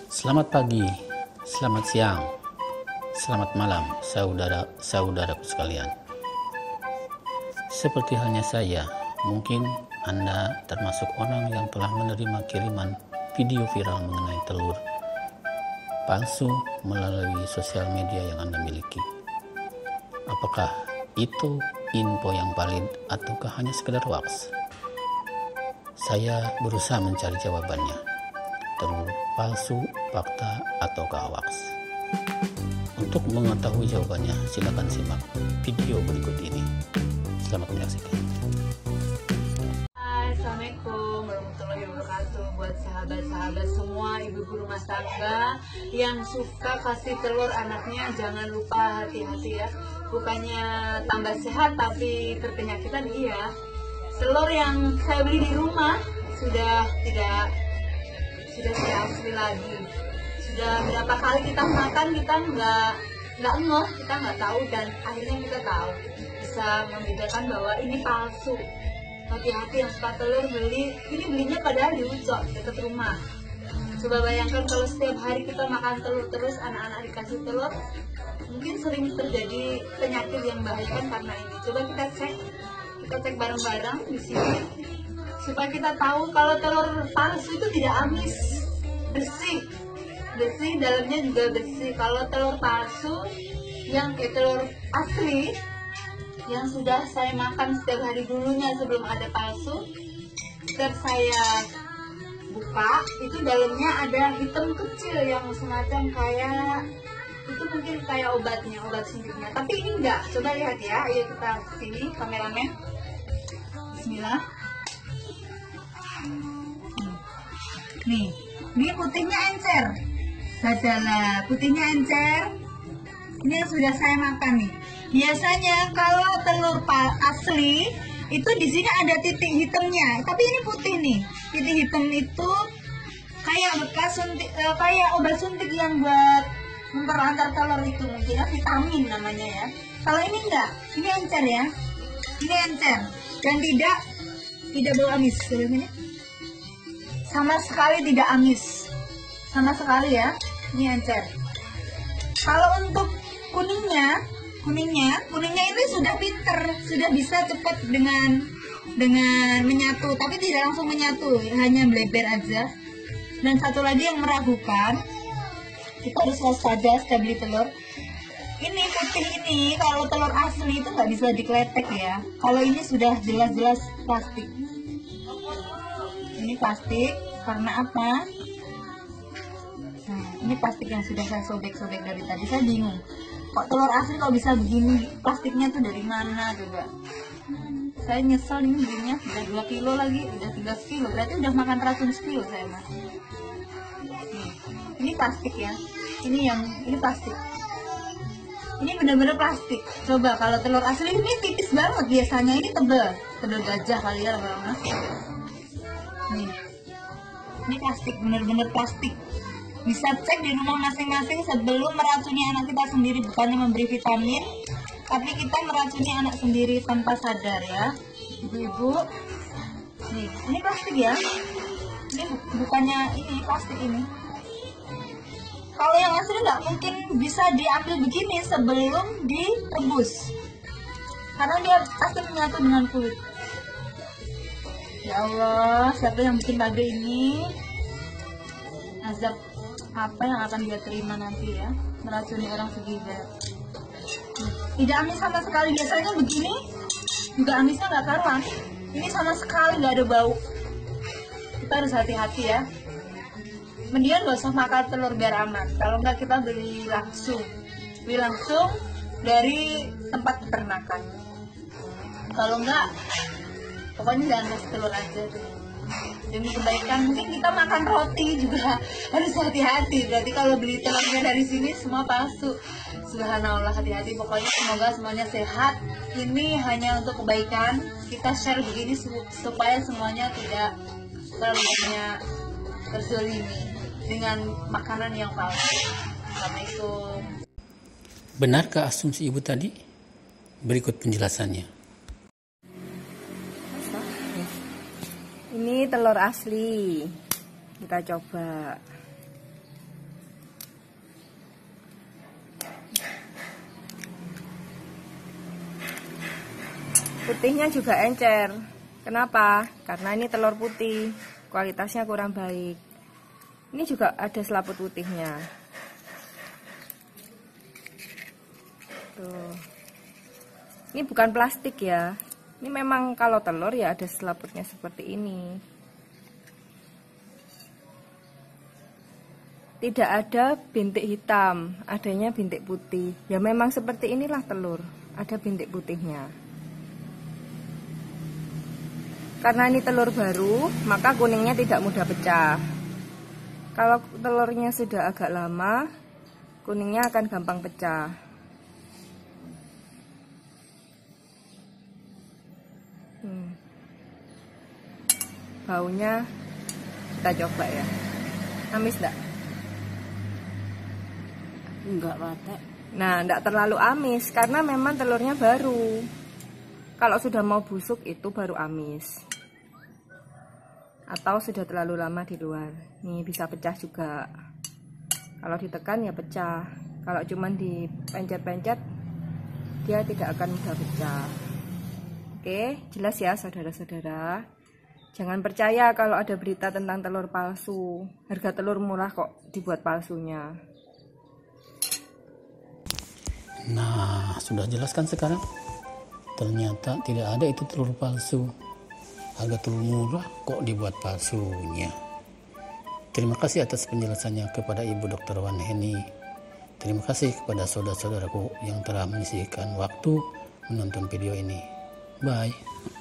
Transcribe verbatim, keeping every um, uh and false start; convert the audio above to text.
Selamat pagi, selamat siang, selamat malam, saudara-saudaraku sekalian. Seperti halnya saya, mungkin Anda termasuk orang yang telah menerima kiriman video viral mengenai telur palsu melalui sosial media yang Anda miliki. Apakah itu info yang valid ataukah hanya sekedar hoax? Saya berusaha mencari jawabannya. Telur palsu, fakta, ataukah hoax? Untuk mengetahui jawabannya, silakan simak video berikut ini. Selamat menyaksikan. Hai, Assalamualaikum warahmatullahi wabarakatuh. Buat sahabat-sahabat semua, ibu-ibu rumah tangga yang suka kasih telur anaknya, jangan lupa hati-hati ya. Bukannya tambah sehat tapi berpenyakitan, iya. Telur yang saya beli di rumah sudah tidak sudah tidak asli lagi. Sudah berapa kali kita makan, kita nggak nggak ngeh, kita nggak tahu, dan akhirnya kita tahu, bisa membedakan bahwa ini palsu. Hati-hati yang suka telur beli, ini belinya padahal di Ucok dekat rumah. Coba bayangkan kalau setiap hari kita makan telur terus, anak-anak dikasih telur, mungkin sering terjadi penyakit yang membahayakan karena ini. Coba kita cek, kita cek bareng-bareng di sini supaya kita tahu kalau telur palsu itu tidak amis, bersih, bersih dalamnya juga bersih. Kalau telur palsu yang kayak telur asli yang sudah saya makan setiap hari dulunya sebelum ada palsu, setiap saya buka itu dalamnya ada hitam kecil yang semacam kayak itu mungkin kayak obatnya, obat suntiknya, tapi ini enggak. Coba lihat ya, ayo kita sini kameramen. Bismillah. Nih, ini putihnya encer. Sadalah, putihnya encer. Ini yang sudah saya makan nih. Biasanya kalau telur asli itu di sini ada titik hitamnya, tapi ini putih nih. Titik hitam itu kayak bekas suntik, eh, kayak obat suntik yang buat memperantar telur itu, mungkin ya, vitamin namanya ya. Kalau ini enggak, ini encer ya. Ini encer dan tidak tidak bau amis. Ini sama sekali tidak amis, sama sekali ya. Ini encer. Kalau untuk kuningnya, kuningnya, kuningnya ini sudah pinter, sudah bisa cepat dengan dengan menyatu, tapi tidak langsung menyatu, hanya bleber aja. Dan satu lagi yang meragukan, kita harus waspada setiap beli telur. Ini putih ini, kalau telur asli itu nggak bisa dikletek ya. Kalau ini sudah jelas-jelas plastik. Ini plastik, karena apa? Nah, ini plastik yang sudah saya sobek-sobek dari tadi. Saya bingung, kok telur asli kok bisa begini? Plastiknya tuh dari mana coba? Saya nyesel ini belinya, udah dua kilo lagi, udah tiga kilo, berarti udah makan racun sekilo saya mas. Nih, ini plastik ya. Ini yang, ini plastik. Ini benar-benar plastik. Coba kalau telur asli ini tipis banget biasanya, ini tebal, tebal gajah kali ya lama-lama. Nih, ini plastik, benar-benar plastik. Bisa cek di rumah masing-masing sebelum meracuni anak kita sendiri. Bukannya memberi vitamin, tapi kita meracuni anak sendiri tanpa sadar ya, ibu-ibu. Nih, ini plastik ya. Ini bukannya ini plastik ini. Kalau yang asli nggak mungkin bisa diambil begini sebelum direbus, karena dia pasti menyatu dengan kulit. Ya Allah, siapa yang bikin bagai ini? Azab apa yang akan dia terima nanti ya, meracuni orang segila. Tidak amis sama sekali. Biasanya begini juga amisnya nggak karuan. Ini sama sekali nggak ada bau. Kita harus hati-hati ya. Mendingan gak usah makan telur biar aman. Kalau nggak kita beli langsung, beli langsung dari tempat peternakan. Kalau nggak, pokoknya jangan kasih telur aja tuh. Demi kebaikan, mungkin kita makan roti juga harus hati-hati. Berarti kalau beli telurnya dari sini semua palsu. Subhanallah, hati-hati. Pokoknya semoga semuanya sehat. Ini hanya untuk kebaikan. Kita share begini supaya semuanya tidak terlalu banyak terzolimi dengan makanan yang palsu. Assalamualaikum. Benarkah asumsi ibu tadi? Berikut penjelasannya. Ini telur asli, kita coba. putihnya juga encer. Kenapa? Karena ini telur putih, kualitasnya kurang baik. Ini juga ada selaput putihnya. Tuh. Ini bukan plastik ya. Ini memang kalau telur ya ada selaputnya seperti ini. Tidak ada bintik hitam, adanya bintik putih. Ya memang seperti inilah telur, ada bintik putihnya. Karena ini telur baru, maka kuningnya tidak mudah pecah. Kalau telurnya sudah agak lama, kuningnya akan gampang pecah. Hmm. Baunya kita coba ya. Amis enggak? Enggak, Patek. Nah, enggak terlalu amis karena memang telurnya baru. Kalau sudah mau busuk itu baru amis. Atau sudah terlalu lama di luar. Nih bisa pecah juga. Kalau ditekan ya pecah. Kalau cuman dipencet-pencet dia tidak akan mudah pecah. Oke, jelas ya saudara-saudara. Jangan percaya kalau ada berita tentang telur palsu. Harga telur murah kok dibuat palsunya. Nah, sudah jelaskan sekarang? Ternyata tidak ada itu telur palsu. Harga telur murah kok dibuat palsunya. Terima kasih atas penjelasannya kepada Ibu Dokter Wan Heni. Terima kasih kepada saudara-saudaraku yang telah menyisihkan waktu menonton video ini. Bye.